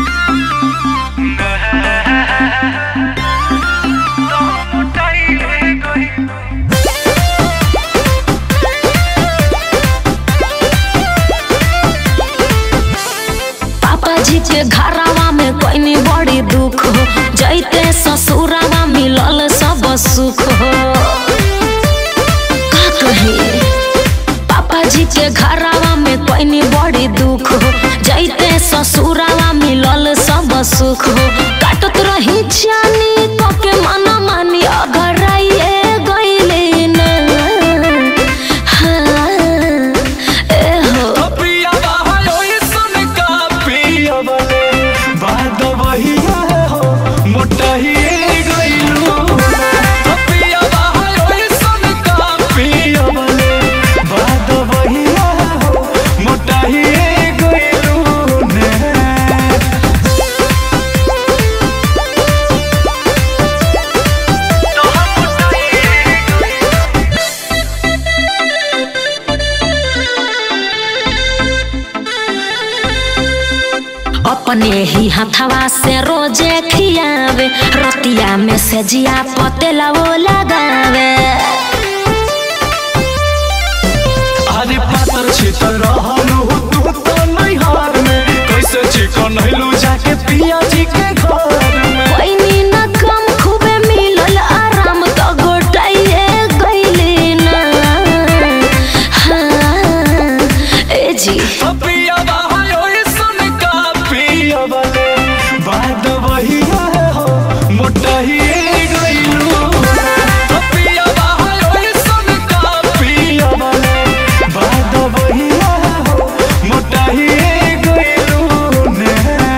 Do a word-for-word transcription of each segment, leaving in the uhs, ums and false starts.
के घरवा में कोई नहीं बड़ी दुख हो, जैते ससुरवा मिलल सब सुख हो। का कही पापा जी के घरवा में कोई नहीं बड़ी दुख हो, जैते ससुरवा मिलल सब सुख हो। काटत रही जानी तो के मना मानी अगर आइए गईले ना। अपने ही हथवा से रोजे खियावे, रतिया में से जिया पतेला वो लगावे। अरे पातर छितर रहलू तू तो नहीं हार में, कैसे चिकन हिलू जाके पिया जी के घर में। कोई नी न कम खूबे मिलल आराम तो गोटाइए गईले ना। हाँ ए जी बात वही हो मोटा ही गईलू। बात वही हो मोटा ही गईलू ने।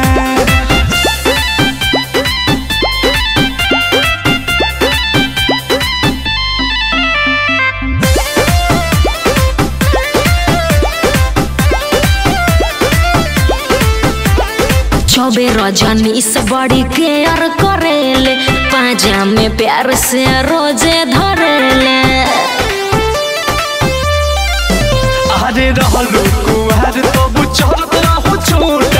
चौबे रजनी से बड़ी केयर करेले, पाजा में प्यार से रोजे धरेले। अरे रहलू कुआर तो बुझत रहू छोट